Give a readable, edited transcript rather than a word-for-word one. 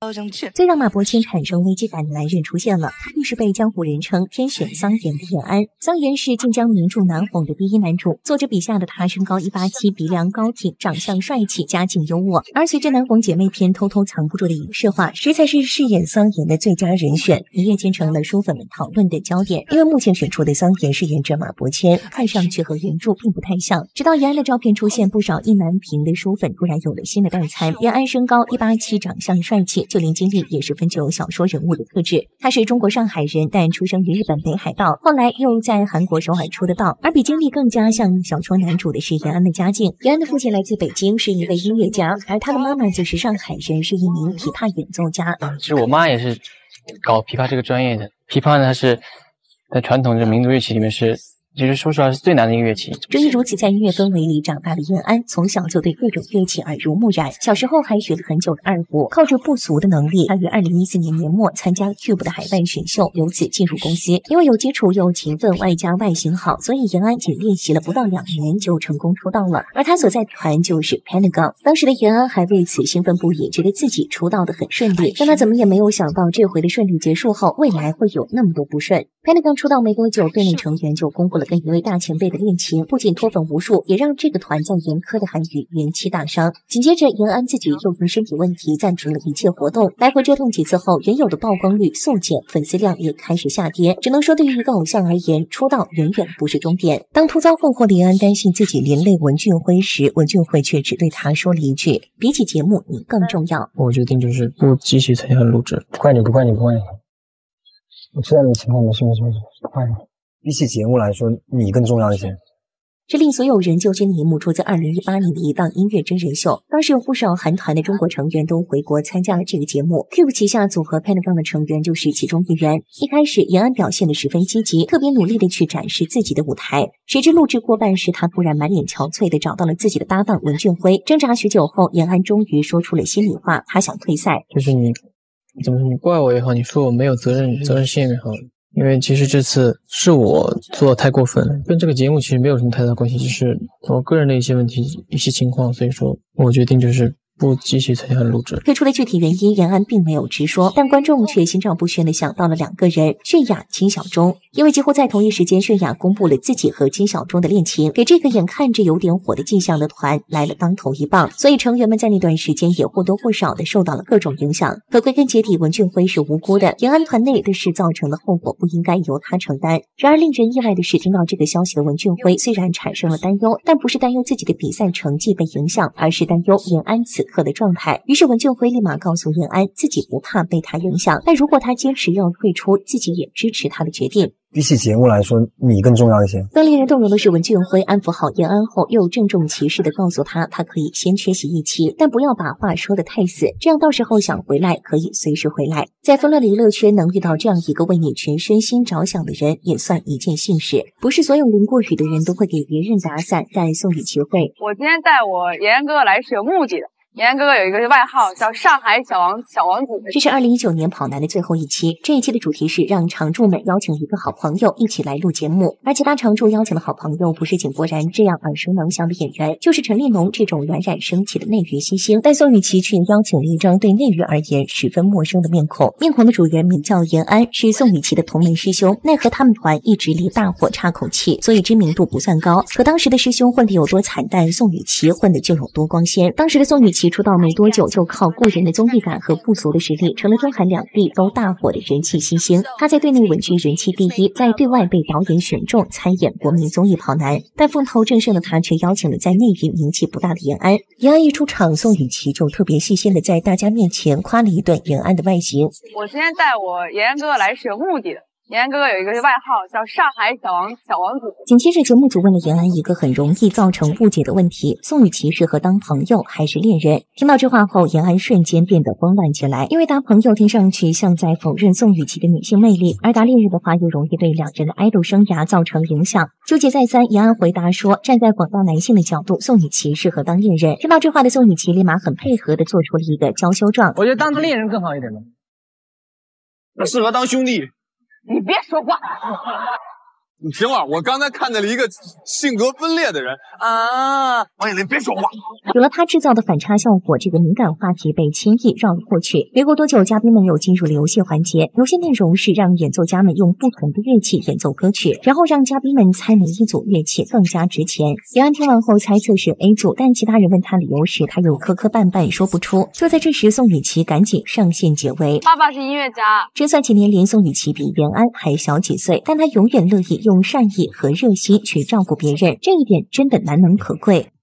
最让马伯骞产生危机感的男人出现了，他就是被江湖人称天选桑颜的叶安。桑颜是晋江名著难哄的第一男主，作者笔下的他身高187，鼻梁高挺，长相帅气，家境优渥。而随着难哄姐妹篇偷偷藏不住的影视化，谁才是饰演桑颜的最佳人选，一夜间成了书粉们讨论的焦点。因为目前选出的桑颜饰演者马伯骞，看上去和原著并不太像。直到叶安的照片出现，不少意难平的书粉突然有了新的代参。叶安身高187，长相帅气，就连经历也十分具有小说人物的特质。他是中国上海人，但出生于日本北海道，后来又在韩国首尔出的道。而比经历更加像小说男主的是叶安的家境。叶安的父亲来自北京，是一位音乐家，而他的妈妈则是上海人，是一名琵琶演奏家。 其实我妈也是搞琵琶这个专业的。琵琶呢，它是在传统的民族乐器里面是，其实说实话是最难的一个乐器。 正因如此，在音乐氛围里长大的叶安，从小就对各种乐器耳濡目染。小时候还学了很久的二胡，靠着不俗的能力，他于2014年年末参加 Cube 的海外选秀，由此进入公司。因为有基础又勤奋，外加外形好，所以叶安仅练习了不到2年就成功出道了。而他所在的团就是 Pentagon。当时的叶安还为此兴奋不已，觉得自己出道的很顺利。但他怎么也没有想到，这回的顺利结束后，未来会有那么多不顺。Pentagon 出道没多久，队内成员就公布了跟一位大前辈的恋情，不仅脱粉无数，也让这个团在严苛的韩语元气大伤。紧接着，叶安自己又因身体问题暂停了一切活动，来回折腾几次后，原有的曝光率速减，粉丝量也开始下跌。只能说，对于一个偶像而言，出道远远不是终点。当突遭困惑的叶安担心自己连累文俊辉时，文俊辉却只对他说了一句：“比起节目，你更重要。” 我决定就是不继续参加录制。 不怪你。我知道你的情况，没事，不怪你。比起节目来说，你更重要一些。 这令所有人揪心的一幕出自2018年的一档音乐真人秀，当时有不少韩团的中国成员都回国参加了这个节目。Cube 旗下组合 Pentagon 的成员就是其中一员。一开始，叶安表现得十分积极，特别努力地去展示自己的舞台。谁知录制过半时，他突然满脸憔悴地找到了自己的搭档文俊辉。挣扎许久后，叶安终于说出了心里话，他想退赛。 就是你怎么说，你怪我也好，你说我没有责任心也好，因为其实这次是我做得太过分了，跟这个节目其实没有什么太大关系，就是我个人的一些问题、一些情况，所以说我决定就是不继续参加录制。 退出的具体原因，叶安并没有直说，但观众却心照不宣地想到了2个人：泫雅、金小钟。因为几乎在同一时间，泫雅公布了自己和金小钟的恋情，给这个眼看着有点火的迹象的团来了当头一棒，所以成员们在那段时间也或多或少地受到了各种影响。可归根结底，文俊辉是无辜的，叶安团内的事造成的后果不应该由他承担。然而令人意外的是，听到这个消息的文俊辉虽然产生了担忧，但不是担忧自己的比赛成绩被影响，而是担忧叶安此刻的状态。于是文俊辉立马告诉叶安，自己不怕被他影响，但如果他坚持要退出，自己也支持他的决定。 比起节目来说，你更重要一些。 更令人动容的是，文俊辉安抚好叶安后，又郑重其事地告诉他，他可以先缺席一期，但不要把话说得太死，这样到时候想回来可以随时回来。在纷乱的娱乐圈，能遇到这样一个为你全身心着想的人，也算一件幸事。不是所有淋过雨的人都会给别人打伞，但宋雨琦会。 我今天带我妍妍哥哥来是有目的的。妍妍哥哥有一个外号叫上海小王子。 这是2019年跑男的最后一期，这一期的主题是让常驻们邀请一个好朋友一起来录节目，而其他常驻邀请的好朋友不是井柏然这样耳熟能详的演员，就是陈立农这种冉冉升起的内娱新星，但宋雨琦却邀请了一张对内娱而言十分陌生的面孔。面孔的主人名叫严安，是宋雨琦的同门师兄，奈何他们团一直离大火差口气，所以知名度不算高。可当时的师兄混得有多惨淡，宋雨琦混得就有多光鲜。当时的宋雨琦出道没多久，就靠过人的综艺感和不俗的实力，成了中韩两地都大火的人气新星。他在队内稳居人气第一，在对外被导演选中参演国民综艺跑男。但风头正盛的他却邀请了在内娱名气不大的严安。严安一出场，宋雨琦就特别细心的在大家面前夸了一顿严安的外形。 我今天带我妍妍哥哥来是有目的的。妍妍哥哥有一个外号叫上海小王子。 紧接着节目组问了严安一个很容易造成误解的问题：宋雨琦是和当朋友还是恋人？听到这话后，严安瞬间变得慌乱起来，因为答朋友听上去像在否认宋雨琦的女性魅力，而答恋人的话又容易对两人的爱豆生涯造成影响。纠结再三，严安回答说，站在广大男性的角度，宋雨琦适合当恋人。听到这话的宋雨琦立马很配合的做出了一个娇羞状。 我觉得当恋人更好一点吧。 那适合当兄弟。 你别说话。 你听会儿，我刚才看见了一个性格分裂的人啊！王彦霖，别说话。 有了他制造的反差效果，这个敏感话题被轻易绕了过去。没过多久，嘉宾们又进入了游戏环节。游戏内容是让演奏家们用不同的乐器演奏歌曲，然后让嘉宾们猜哪一组乐器更加值钱。杨安听完后猜测是 A 组，但其他人问他理由时，他又磕磕绊绊说不出。就在这时，宋雨琦赶紧上线解围。 爸爸是音乐家。 这算起年龄，宋雨琦比袁安还小几岁，但他永远乐意用善意和热心去照顾别人，这一点真的难能可贵。